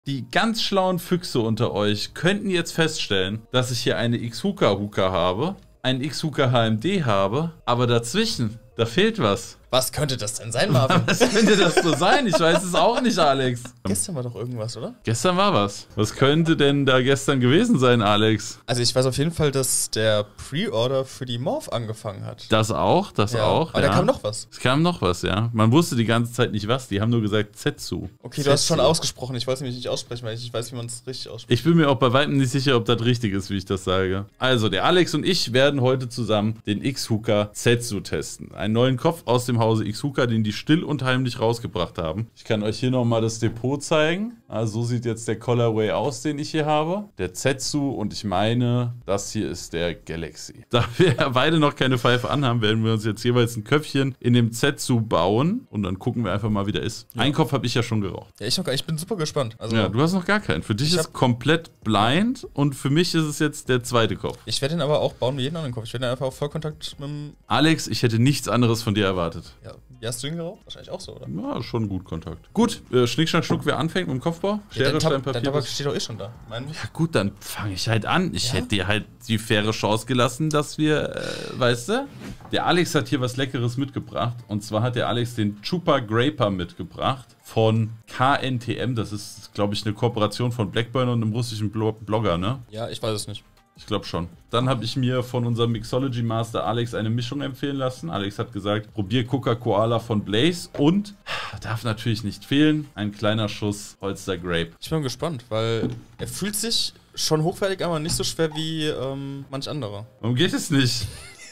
Die ganz schlauen Füchse unter euch könnten jetzt feststellen, dass ich hier eine X-Huka habe, einen X-Huka HMD habe, aber dazwischen, da fehlt was. Was könnte das denn sein, Marvin? Was könnte das so sein? Ich weiß es auch nicht, Alex. Gestern war doch irgendwas, oder? Gestern war was. Was könnte denn da gestern gewesen sein, Alex? Also ich weiß auf jeden Fall, dass der Pre-Order für die Morph angefangen hat. Das auch, das auch. Aber da kam noch was. Es kam noch was, ja. Man wusste die ganze Zeit nicht was. Die haben nur gesagt Zetsu. Okay, du hast es schon ausgesprochen. Ich wollte es nämlich nicht aussprechen, weil ich nicht weiß, wie man es richtig ausspricht. Ich bin mir auch bei weitem nicht sicher, ob das richtig ist, wie ich das sage. Also, der Alex und ich werden heute zusammen den X-Huka Zetsu testen. Einen neuen Kopf aus dem Hause X-Huka, den die still und heimlich rausgebracht haben. Ich kann euch hier nochmal das Depot zeigen. Also so sieht jetzt der Colorway aus, den ich hier habe. Der Zetsu und ich meine, das hier ist der Galaxy. Da wir beide noch keine Pfeife anhaben, werden wir uns jetzt jeweils ein Köpfchen in dem Zetsu bauen und dann gucken wir einfach mal, wie der ist. Ja. Einen Kopf habe ich ja schon geraucht. Ja, ich noch gar nicht. Ich bin super gespannt. Also, ja, du hast noch gar keinen. Für dich ist komplett blind und für mich ist es jetzt der zweite Kopf. Ich werde den aber auch bauen wie jeden anderen Kopf. Ich werde den einfach auf Vollkontakt mit dem... Alex, ich hätte nichts anderes von dir erwartet. Ja, wie hast du ihn geraucht? Wahrscheinlich auch so, oder? Ja, schon gut Kontakt. Gut, Schnick, Schnack, Schnuck, wer anfängt mit dem Kopfbau? Schere, Stein, Papier. Der Tabak steht doch eh schon da. Ja gut, dann fange ich halt an. Ich hätte dir halt die faire Chance gelassen, dass wir, weißt du? Der Alex hat hier was Leckeres mitgebracht. Und zwar hat der Alex den Chupa Graper mitgebracht von KNTM. Das ist, glaube ich, eine Kooperation von Blackburn und einem russischen Blogger, ne? Ja, ich weiß es nicht. Ich glaube schon. Dann habe ich mir von unserem Mixology Master Alex eine Mischung empfehlen lassen. Alex hat gesagt, probier Coca-Cola von Blaze und, darf natürlich nicht fehlen, ein kleiner Schuss Holster Grape. Ich bin gespannt, weil er fühlt sich schon hochwertig, aber nicht so schwer wie manch anderer. Warum geht es nicht?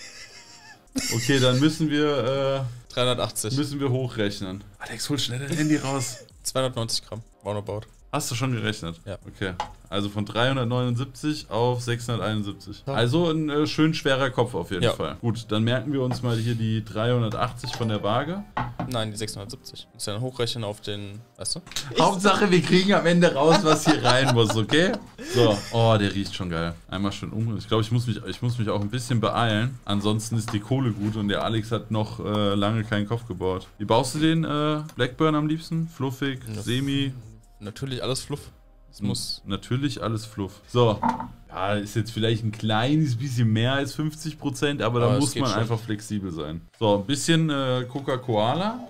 Okay, dann müssen wir 380. Müssen wir hochrechnen. Alex, hol schnell dein Handy raus. 290 Gramm, roundabout. Hast du schon gerechnet? Ja. Okay. Also von 379 auf 671. Ja. Also ein schön schwerer Kopf auf jeden Fall. Gut, dann merken wir uns mal hier die 380 von der Waage. Nein, die 670. Muss ja dann hochrechnen auf den, weißt du? Hauptsache, wir kriegen am Ende raus, was hier rein muss, okay? So, oh, der riecht schon geil. Einmal schön um. Ich glaube, ich muss mich auch ein bisschen beeilen. Ansonsten ist die Kohle gut und der Alex hat noch lange keinen Kopf gebaut. Wie baust du den Blackburn am liebsten? Fluffig, semi? Natürlich alles Fluff. Es muss. Natürlich alles Fluff. So. Ja, ist jetzt vielleicht ein kleines bisschen mehr als 50%, aber da muss man einfach flexibel sein. So, ein bisschen Coca-Cola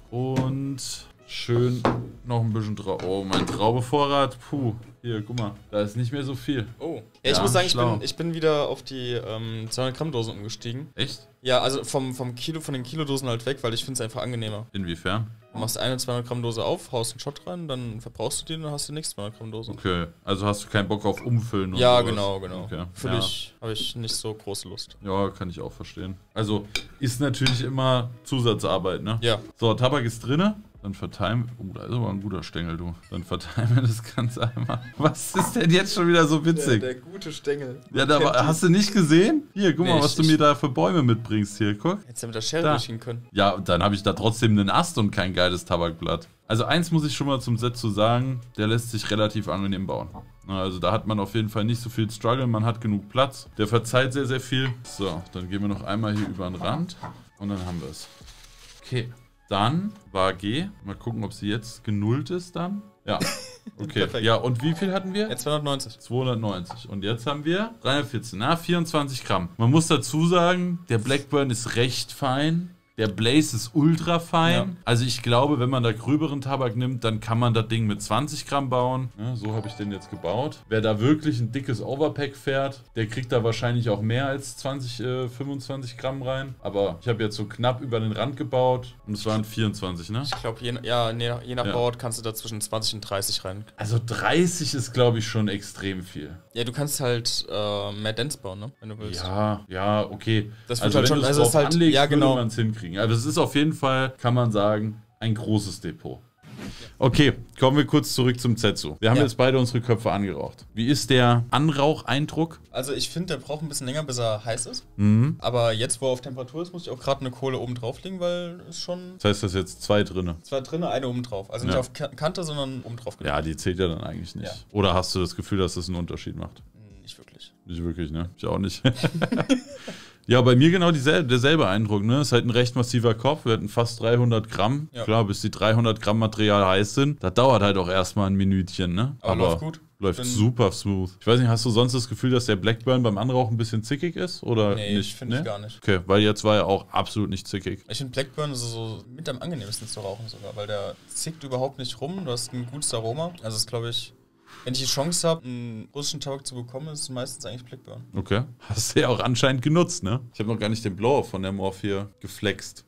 und schön noch ein bisschen Traube. Oh, mein Traubevorrat. Puh. Hier, guck mal. Da ist nicht mehr so viel. Oh. Ja, ich muss sagen, ich bin wieder auf die 200 Gramm Dosen umgestiegen. Echt? Ja, also von den Kilodosen halt weg, weil ich finde es einfach angenehmer. Inwiefern? Du machst eine 200 Gramm Dose auf, haust einen Shot rein, dann verbrauchst du die und dann hast du die nächste 200 Gramm Dose. Okay, also hast du keinen Bock auf Umfüllen? Ja, sowas. genau. Okay. Für dich habe ich nicht so große Lust. Ja, kann ich auch verstehen. Also ist natürlich immer Zusatzarbeit, ne? Ja. So, Tabak ist drinne. Dann verteilen wir. Da ist aber ein guter Stängel, du. Dann verteilen wir das Ganze einmal. Was ist denn jetzt schon wieder so witzig? Der gute Stängel. Ja, da hast du nicht gesehen? Hier, guck mal, was du mir da für Bäume mitbringst hier. Guck. Hättest du mit der Schere durchgehen können. Ja, dann habe ich da trotzdem einen Ast und kein geiles Tabakblatt. Also eins muss ich schon mal zum Set zu sagen, der lässt sich relativ angenehm bauen. Also da hat man auf jeden Fall nicht so viel Struggle, man hat genug Platz. Der verzeiht sehr, sehr viel. So, dann gehen wir noch einmal hier über den Rand und dann haben wir es. Okay. Dann war G. Mal gucken, ob sie jetzt genullt ist dann. Ja, okay. Perfekt. Ja, und wie viel hatten wir? Ja, 290. 290. Und jetzt haben wir 314. 24 Gramm. Man muss dazu sagen, der Blackburn ist recht fein. Der Blaze ist ultra fein. Ja. Also ich glaube, wenn man da gröberen Tabak nimmt, dann kann man das Ding mit 20 Gramm bauen. Ja, so habe ich den jetzt gebaut. Wer da wirklich ein dickes Overpack fährt, der kriegt da wahrscheinlich auch mehr als 25 Gramm rein. Aber ich habe jetzt so knapp über den Rand gebaut und es waren 24, ne? Ich glaube, je nach Baut kannst du da zwischen 20 und 30 rein. Also 30 ist, glaube ich, schon extrem viel. Ja, du kannst halt mehr Dance bauen, ne? Wenn du willst. Ja, okay. Das wird halt schon, also es halt, anlegst, ja genau, man es hinkriegen. Also es ist auf jeden Fall, kann man sagen, ein großes Depot. Okay, kommen wir kurz zurück zum Zetsu. Wir haben jetzt beide unsere Köpfe angeraucht. Wie ist der Anraucheindruck? Also ich finde, der braucht ein bisschen länger, bis er heiß ist. Aber jetzt, wo er auf Temperatur ist, muss ich auch gerade eine Kohle oben drauflegen, weil es schon... Das heißt, da ist jetzt zwei drinne. Zwei drinne, eine oben drauf. Also nicht auf Kante, sondern oben drauf. Ja, die zählt ja dann eigentlich nicht. Ja. Oder hast du das Gefühl, dass das einen Unterschied macht? Nicht wirklich. Nicht wirklich, ne? Ich auch nicht. Ja, bei mir genau derselbe Eindruck, ne? Ist halt ein recht massiver Kopf, wir hatten fast 300 Gramm. Ja. Klar, bis die 300 Gramm Material heiß sind, das dauert halt auch erstmal ein Minütchen, ne? Aber läuft gut. Läuft super smooth. Ich weiß nicht, hast du sonst das Gefühl, dass der Blackburn beim Anrauchen ein bisschen zickig ist? Oder nee, nicht? Finde ich gar nicht. Okay, weil jetzt war er auch absolut nicht zickig. Ich finde Blackburn so mit am angenehmsten zu rauchen sogar, weil der zickt überhaupt nicht rum, du hast ein gutes Aroma. Also ist, glaube ich, wenn ich die Chance habe, einen russischen Tabak zu bekommen, ist es meistens eigentlich Blackburn. Okay, hast du ja auch anscheinend genutzt, ne? Ich habe noch gar nicht den Blow von der Morph hier geflext.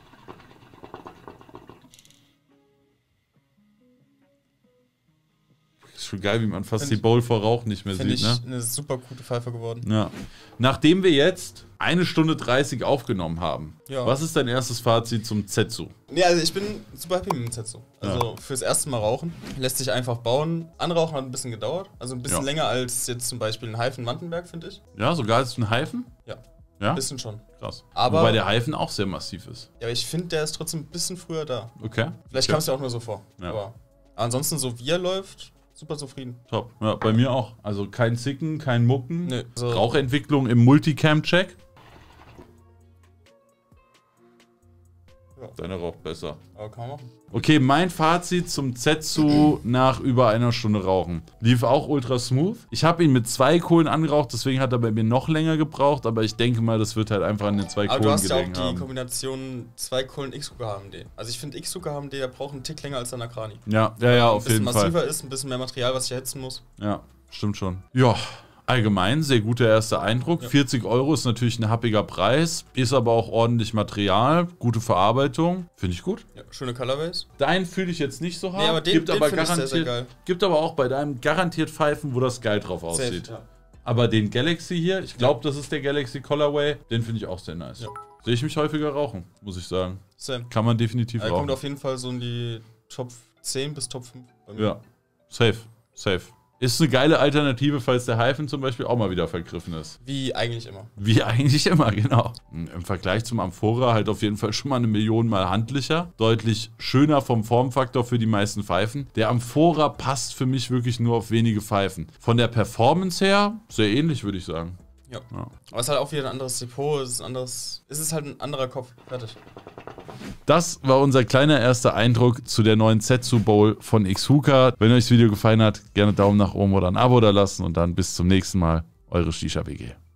Schon geil, wie man fast die Bowl vor Rauch nicht mehr sieht, ne? Finde ich eine super gute Pfeife geworden. Ja. Nachdem wir jetzt 1 Stunde 30 aufgenommen haben, was ist dein erstes Fazit zum Zetsu? Ja, also ich bin super happy mit dem Zetsu. Also fürs erste Mal rauchen. Lässt sich einfach bauen. Anrauchen hat ein bisschen gedauert. Also ein bisschen länger als jetzt zum Beispiel ein Heifen Mantenberg, finde ich. Ja, sogar als ein Heifen? Ja. Ja? Ein bisschen schon. Krass. Aber, wobei der Heifen auch sehr massiv ist. Ja, aber ich finde, der ist trotzdem ein bisschen früher da. Okay. Vielleicht kam es ja auch nur so vor. Ja. Aber ansonsten, so wie er läuft, super zufrieden. Top. Ja, bei mir auch. Also kein Zicken, kein Mucken. Nee, so Rauchentwicklung im Multicam-Check. Ja. Deine raucht besser. Aber kann man machen. Okay, mein Fazit zum Zetsu nach über einer Stunde Rauchen. Lief auch ultra smooth. Ich habe ihn mit 2 Kohlen angeraucht, deswegen hat er bei mir noch länger gebraucht, aber ich denke mal, das wird halt einfach an den 2 Kohlen gelegen haben. Aber du hast ja auch die Kombination 2 Kohlen X-Hooker HMD. Also ich finde X-Hooker HMD, der braucht einen Tick länger als der Nakrani. Ja, auf jeden Fall. Ein bisschen massiver ist, ein bisschen mehr Material, was ich erhitzen muss. Ja, stimmt schon. Ja. Allgemein, sehr guter erster Eindruck. 40 € ist natürlich ein happiger Preis, ist aber auch ordentlich Material, gute Verarbeitung. Finde ich gut. Ja, schöne Colorways. Deinen fühle ich jetzt nicht so hart. Nee, aber den finde ich sehr, sehr geil. Gibt aber auch bei deinem garantiert Pfeifen, wo das geil drauf aussieht. Safe, ja. Aber den Galaxy hier, ich glaube, das ist der Galaxy Colorway, den finde ich auch sehr nice. Ja. Sehe ich mich häufiger rauchen, muss ich sagen. Same. Kann man definitiv rauchen. Kommt auf jeden Fall so in die Top 10 bis Top 5 bei mir. Ja, safe. Ist eine geile Alternative, falls der Heifen zum Beispiel auch mal wieder vergriffen ist. Wie eigentlich immer. Wie eigentlich immer, genau. Im Vergleich zum Amphora halt auf jeden Fall schon mal 1 Million Mal handlicher. Deutlich schöner vom Formfaktor für die meisten Pfeifen. Der Amphora passt für mich wirklich nur auf wenige Pfeifen. Von der Performance her sehr ähnlich, würde ich sagen. Ja. Aber es ist halt auch wieder ein anderes Depot, es ist halt ein anderer Kopf. Fertig. Das war unser kleiner erster Eindruck zu der neuen Zetsu Bowl von X-Hooka. Wenn euch das Video gefallen hat, gerne Daumen nach oben oder ein Abo da lassen und dann bis zum nächsten Mal. Eure Shisha WG.